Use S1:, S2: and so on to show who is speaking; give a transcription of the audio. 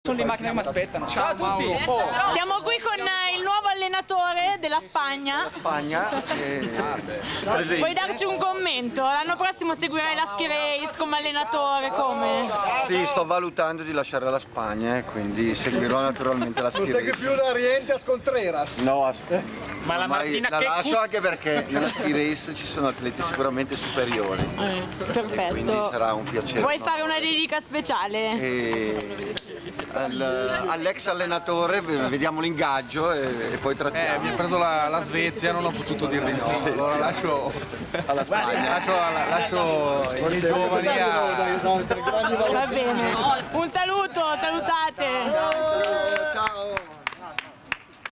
S1: Sono le macchine che mi aspettano. Ciao a tutti!
S2: Siamo qui con il nuovo allenatore della Spagna. Vuoi darci un commento? L'anno prossimo seguirai la Ski Race come allenatore, come?
S3: Sì, sto valutando di lasciare la Spagna, quindi seguirò naturalmente la Ski Race.
S4: Non sei più da Riente a Contreras.
S3: No,
S1: Ma la Martina
S3: la
S1: che
S3: lascio anche perché nella Ski Race ci sono atleti sicuramente superiori.
S2: Perfetto.
S3: Quindi sarà un piacere.
S2: Vuoi fare una dedica speciale?
S3: All'ex allenatore vediamo l'ingaggio e poi trattiamo.
S5: Mi ha preso la Svezia, non ho potuto dirgli no. Allora lascio
S3: alla Spagna.
S5: Lascio i giovani a...
S2: Va bene. Un saluto, salutate.